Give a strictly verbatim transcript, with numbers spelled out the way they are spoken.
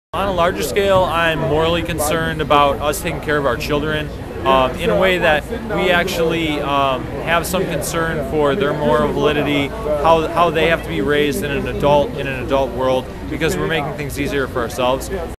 On a larger scale, I'm morally concerned about us taking care of our children um, in a way that we actually um, have some concern for their moral validity, how, how they have to be raised in an adult in an adult world, because we're making things easier for ourselves.